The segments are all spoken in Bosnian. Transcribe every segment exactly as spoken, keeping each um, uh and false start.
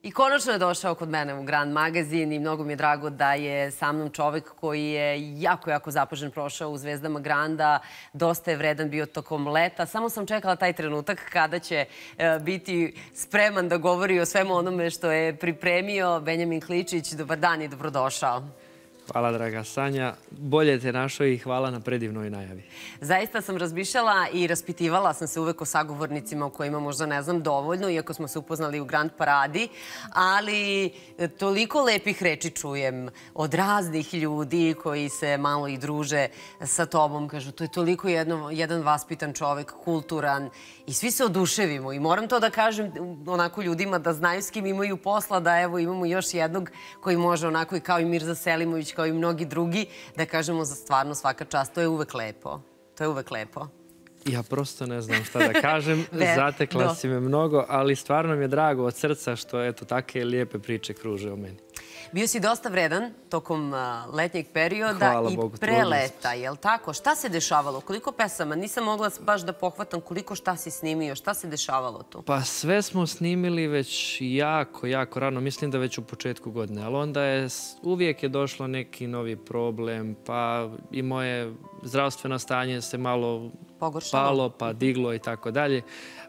I konačno je došao kod mene u Grand magazin i mnogo mi je drago da je sa mnom čovek koji je jako, jako zapažen prošao u zvezdama Granda. Dosta je vredan bio tokom leta. Samo sam čekala taj trenutak kada će biti spreman da govori o svemu onome što je pripremio. Benjamin Kličić, dobar dan i dobrodošao. Hvala, draga Sanja. Bolje te našao i hvala na predivnoj najavi. Zaista sam razmišljala i raspitivala sam se uvek o sagovornicima o kojima možda ne znam dovoljno, iako smo se upoznali u Grand Paradi, ali toliko lepih reči čujem od raznih ljudi koji se malo i druže sa tobom. Kažu, to je toliko jedno, jedan vaspitan čovek, kulturan i svi se oduševimo. I moram to da kažem onako ljudima da znaju s kim imaju posla, da evo imamo još jednog koji može onako i kao i Mirza Selimović, kao i mnogi drugi, da kažemo za stvarno svaka čast. To je uvek lepo. To je uvek lepo. Ja prosto ne znam šta da kažem. Zatekla si me mnogo, ali stvarno mi je drago od srca što eto takve lijepe priče kruže o meni. Bio si dosta vredan tokom letnjeg perioda i pre leta, je li tako? Šta se dešavalo? Koliko pesama? Nisam mogla baš da pohvatam koliko šta si snimio. Šta se dešavalo tu? Pa sve smo snimili već jako, jako rano. Mislim da već u početku godine. Ali onda je uvijek je došlo neki novi problem, pa i moje zdravstveno stanje se malo palo, pa diglo i tako dalje.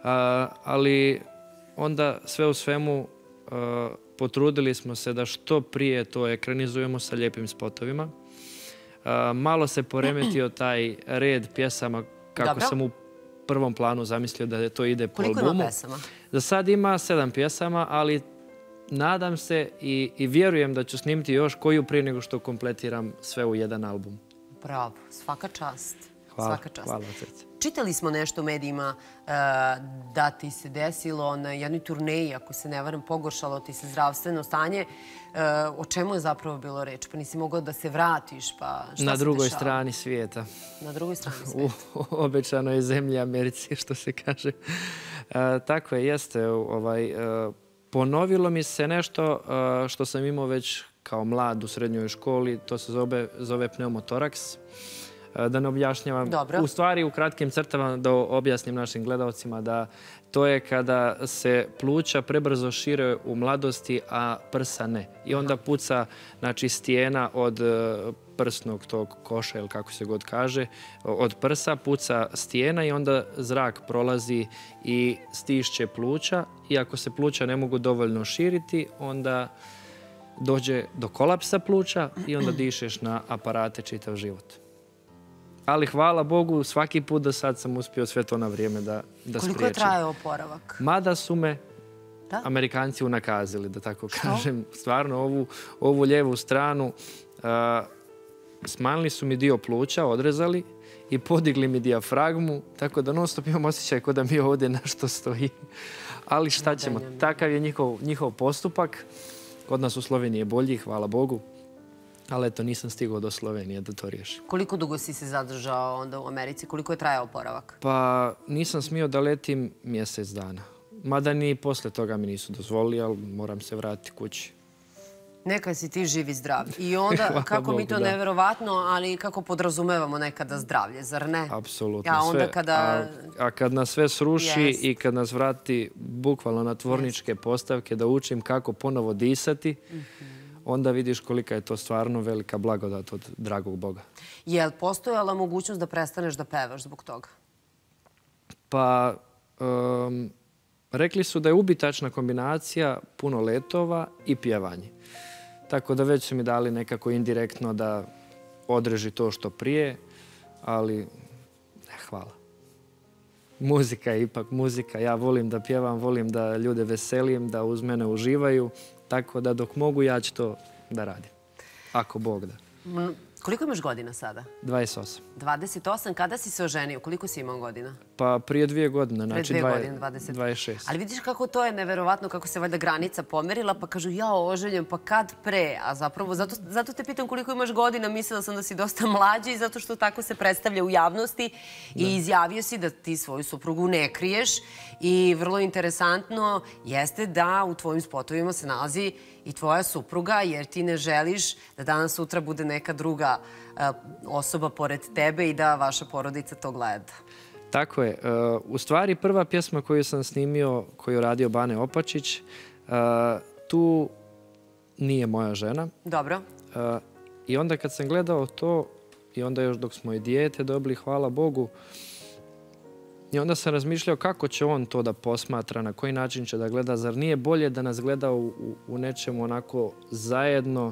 Ali onda sve u svemu potrudili smo se da što prije to ekranizujemo sa lijepim spotovima. Malo se poremetio taj red pjesama kako sam u prvom planu zamislio da to ide po albumu. Koliko ima pesama? Za sad ima sedam pjesama, ali nadam se i vjerujem da ću snimiti još koju prije nego što kompletiram sve u jedan album. Bravo, svaka čast. Hvala, hvala od srca. Čitali smo nešto u medijima da ti se desilo na jednoj turneji, ako se ne varam, pogoršalo ti se zdravstveno stanje. O čemu je zapravo bilo reč? Pa nisi mogao da se vratiš, pa šta se dešava? Na drugoj strani svijeta. Na drugoj strani svijeta. U obećanoj zemlji Americi, što se kaže. Tako je, jeste. Ponovilo mi se nešto što sam imao već kao mlad u srednjoj školi. To se zove pneumotoraks. Da ne objašnjavam. U stvari, u kratkim crtama da objasnim našim gledalcima da to je kada se pluća prebrzo šire u mladosti, a prsa ne. I onda puca stijena od prsnog tog koša, ili kako se god kaže, od prsa puca stijena i onda zrak prolazi i stišće pluća. I ako se pluća ne mogu dovoljno širiti, onda dođe do kolapsa pluća i onda dišeš na aparate čitav život. Ali hvala Bogu, svaki put do sad sam uspio sve to na vrijeme da spriječim. Koliko je trajao oporavak? Mada su me Amerikanci unakazili, da tako kažem. Stvarno, ovu lijevu stranu smanjili su mi dio pluća, odrezali i podigli mi dijafragmu, tako da non stop imam osjećaj kao da mi ovdje nešto stoji. Ali šta ćemo, takav je njihov postupak. Kod nas u Sloveniji je bolji, hvala Bogu. Ali eto, nisam stigao do Slovenije da to riješim. Koliko dugo si se zadržao onda u Americi? Koliko je trajao oporavak? Pa nisam smio da letim mjesec dana. Mada ni posle toga mi nisu dozvolili, ali moram se vratiti kući. Neka si ti živ i zdrav. I onda, kako mi to neverovatno, ali kako podrazumevamo nekada zdravlje, zar ne? Apsolutno sve. A kad nas sve sruši i kad nas vrati bukvalno na tvorničke postavke da učim kako ponovo disati, onda vidiš kolika je to stvarno velika blagodat od dragog Boga. Je li postojala mogućnost da prestaneš da pevaš zbog toga? Pa, rekli su da je ubitačna kombinacija puno letova i pjevanje. Tako da već su mi dali nekako indirektno da odreži to što prije, ali hvala. Muzika je ipak muzika. Ja volim da pjevam, volim da ljude veselim, da uz mene uživaju. Tako da dok mogu, ja ću to da radim. Ako Bog da. Koliko imaš godina sada? dvadeset osam. dvadeset osam. Kada si se oženio? Koliko si imao godina? Pa prije dvije godine, znači dvadeset šest. Ali vidiš kako to je neverovatno, kako se valjda granica pomerila, pa kažu ja oženjem, pa kad pre? A zapravo, zato te pitam koliko imaš godina, mislila sam da si dosta mlađi, zato što tako se predstavlja u javnosti i izjavio si da ti svoju suprugu ne kriješ i vrlo interesantno jeste da u tvojim spotovima se nalazi i tvoja supruga, jer ti ne želiš da danas sutra bude neka druga osoba pored tebe i da vaša porodica to gleda. Tako je. U stvari, prva pjesma koju sam snimio, koju je radio Bane Opačić, tu nije moja žena. Dobro. I onda kad sam gledao to, i onda još dok smo i dijete dobili, hvala Bogu, i onda sam razmišljao kako će on to da posmatra, na koji način će da gleda. Zar nije bolje da nas gleda u, u nečemu onako zajedno?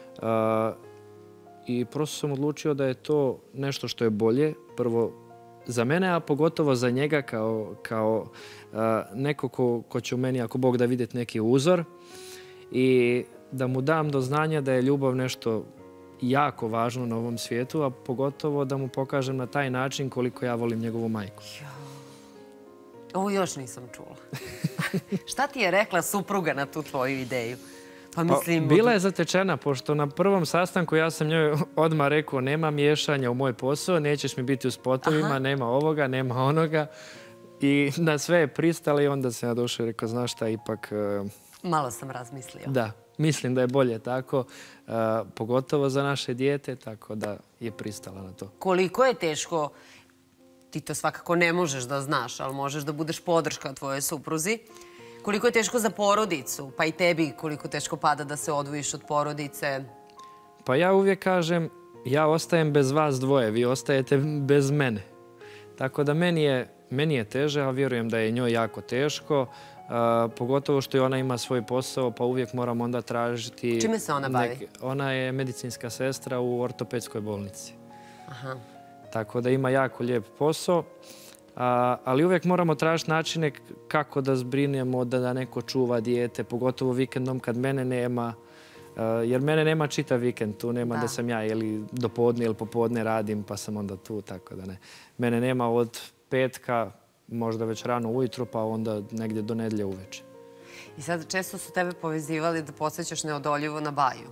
I prosto sam odlučio da je to nešto što je bolje. Prvo za mene, a pogotovo za njega kao, kao neko ko, ko će u meni, ako Bog da, vidjeti neki uzor. I da mu dam do znanja da je ljubav nešto jako važno na ovom svijetu, a pogotovo da mu pokažem na taj način koliko ja volim njegovu majku. Ovo još nisam čula. Šta ti je rekla supruga na tu tvoju ideju? Pa mislim... Bila je zatečena, pošto na prvom sastanku ja sam njoj odmah rekao nema miješanja u moj posao, nećeš mi biti u spotovima, nema ovoga, nema onoga. I na sve je pristala i onda sam ja došao i rekao, znaš šta, ipak... Malo sam razmislio. Da, mislim da je bolje tako, pogotovo za naše dijete, tako da je pristala na to. Koliko je teško, ti to svakako ne možeš da znaš, ali možeš da budeš podrška tvojoj supruzi, koliko je teško za porodicu, pa i tebi koliko teško pada da se odvojiš od porodice? Pa ja uvijek kažem, ja ostajem bez vas dvoje, vi ostajete bez mene. Tako da meni je, meni je teže, a vjerujem da je njoj jako teško. Uh, pogotovo što i ona ima svoj posao, pa uvijek moram onda tražiti... Čime se ona bavi? Neke, ona je medicinska sestra u ortopedskoj bolnici. Aha. Tako da ima jako lijep posao, uh, ali uvijek moramo tražiti načine kako da zbrinemo, da, da neko čuva dijete, pogotovo vikendom kad mene nema. Uh, jer mene nema čitav vikend, tu nema da, da sam ja ili do podne ili popodne radim, pa sam onda tu, tako da ne. Mene nema od petka, možda već rano ujutro, pa onda negdje do nedjelje uveče. I sad često su tebe povezivali da podsjećaš neodoljivo na baju.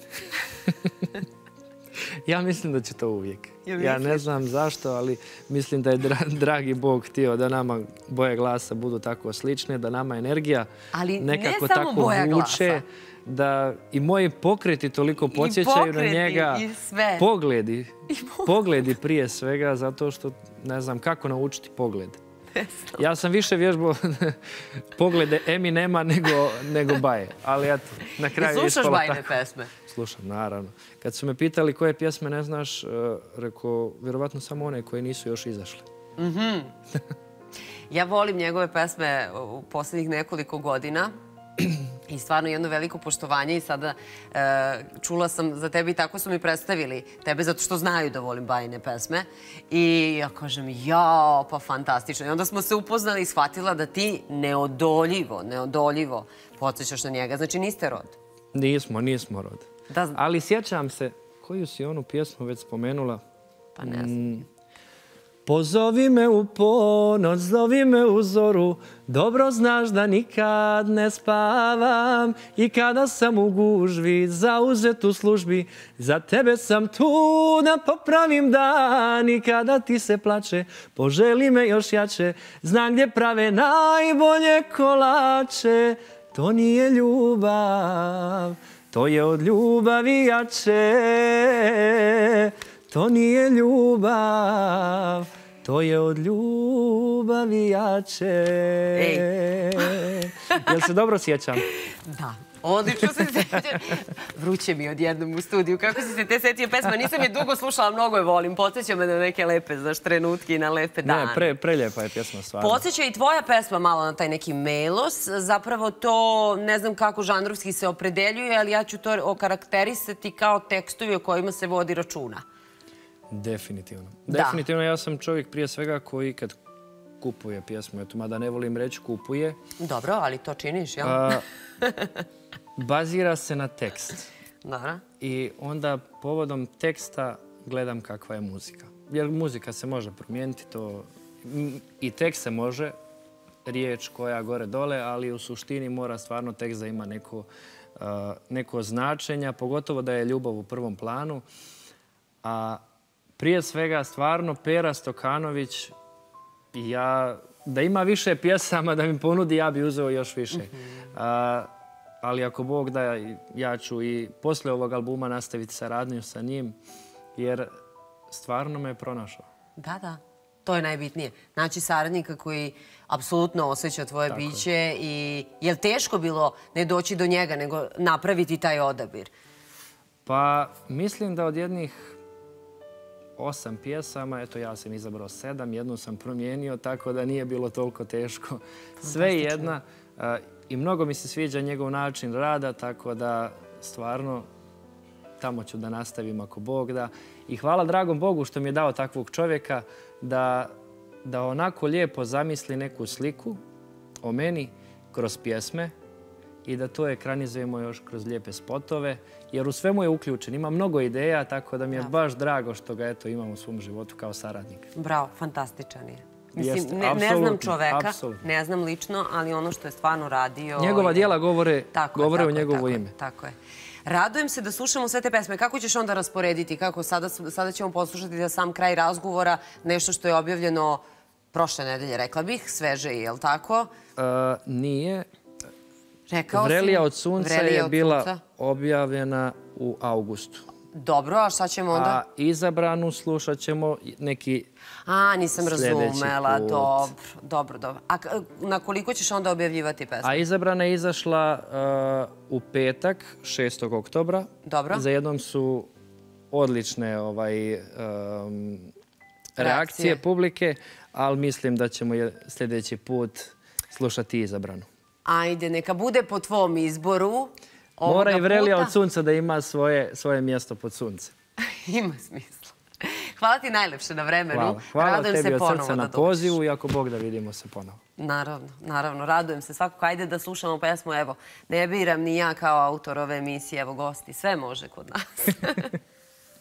Ja mislim da će to uvijek. Ja ne znam zašto, ali mislim da je dra dragi Bog htio da nama boje glasa budu tako slične, da nama energija ali nekako ne samo tako boja vuče, glasa. Da i moji pokreti toliko podsjećaju na njega. I sve. Pogledi. Pogledi prije svega, zato što ne znam kako naučiti pogled. Ja sam više vježbao poglede Eminema nego, nego baje. Ali eto, na kraju je slušaš bajne pesme? Slušam, naravno. Kad su me pitali koje pjesme ne znaš, rekao, vjerovatno samo one koje nisu još izašle. Mm-hmm. Ja volim njegove pesme u posljednjih nekoliko godina. I stvarno jedno veliko poštovanje i sada e, čula sam za tebe i tako su mi predstavili tebe zato što znaju da volim bajne pesme. I ja kažem, jao, pa fantastično. I onda smo se upoznali i shvatila da ti neodoljivo, neodoljivo podsjećaš na njega. Znači niste rod? Nismo, nismo rod. Da... Ali sjećam se, koju si onu pjesmu već spomenula? Pa ne znam. Mm. Pozovi me u ponoć, zovi me u zoru, dobro znaš da nikad ne spavam i kada sam u gužvi, zauzet u službi, za tebe sam tu da popravim dan i kada ti se plače, poželi me još jače, znam gdje prave najbolje kolače, to nije ljubav, to je od ljubavi jače, to nije ljubav. To je od ljubavi jače. Ej. Jel se dobro sjećam? Da, odlično se sjećam. Vruće mi odjednom u studiju. Kako si se te setio pesma? Nisam je dugo slušala, mnogo je volim. Podsjeća me na neke lepe, znaš, trenutke i na lepe dane. Ne, pre, preljepa je pjesma stvarno. Podsjeća i tvoja pesma malo na taj neki melos. Zapravo to, ne znam kako žanrovski se opredeljuje, ali ja ću to okarakterisati kao tekstovi o kojima se vodi računa. Definitivno. Definitivno ja sam čovjek prije svega koji kad kupuje pjesmu, eto, mada ne volim reći kupuje. Dobro, ali to činiš, jel? A, bazira se na tekst. Dobro. I onda povodom teksta gledam kakva je muzika. Jer muzika se može promijeniti, to i tekst se može, riječ koja gore dole, ali u suštini mora stvarno tekst da ima neko, uh, neko značenja, pogotovo da je ljubav u prvom planu. A prije svega, stvarno, Pera Stokanović, ja, da ima više pjesama da mi ponudi, ja bi uzeo još više. Mm-hmm. A, ali ako Bog da, ja ću i posle ovog albuma nastaviti saradnju sa njim, jer stvarno me je pronašao. Da, da. To je najbitnije. Naći saradnika koji apsolutno osjeća tvoje biće i je li teško bilo ne doći do njega, nego napraviti taj odabir? Pa mislim da od jednih osam pjesama, eto ja sam izabrao sedam, jednu sam promijenio, tako da nije bilo toliko teško. Sve jedna i mnogo mi se sviđa njegov način rada, tako da stvarno tamo ću da nastavim ako Bog da. I hvala dragom Bogu što mi je dao takvog čovjeka da, da onako lijepo zamisli neku sliku o meni kroz pjesme i da to ekranizujemo još kroz lijepe spotove, jer u svemu je uključen. Ima mnogo ideja, tako da mi je baš drago što ga eto imam u svom životu kao saradnik. Bravo, fantastičan je. Mislim, ne, ne znam čoveka, apsolutno. Ne znam lično, ali ono što je stvarno radio... Njegova dijela govore, tako govore tako u njegovo tako ime. Tako je. Radujem se da slušamo sve te pesme. Kako ćeš onda rasporediti? Kako sada, sada ćemo poslušati za sam kraj razgovora nešto što je objavljeno prošle nedelje, rekla bih, sveže, je li tako? Uh, nije. Rekao Vrelija si, od sunca Vrelija je od bila sunca. objavljena u augustu. Dobro, a šta ćemo onda? A izabranu slušat ćemo neki A, nisam sljedeći razumela. put. Dobro, dobro, dobro. A na koliko ćeš onda objavljivati pesme? A izabrana je izašla uh, u petak, šestog oktobra. Dobro. Za jednom su odlične ovaj, um, reakcije. reakcije publike, ali mislim da ćemo je sljedeći put slušati izabranu. Ajde, neka bude po tvom izboru. Mora i Vrelija od sunca da ima svoje, svoje mjesto pod suncem. Ima smisla. Hvala ti najlepše na vremenu. Hvala, Hvala radujem tebi se od ponovo srca da na pozivu i ako Bog da vidimo se ponovo. Naravno, naravno. Radujem se svakako. Ajde da slušamo pesmu. Evo, ne biram ni ja kao autor ove emisije. Evo, gosti. Sve može kod nas.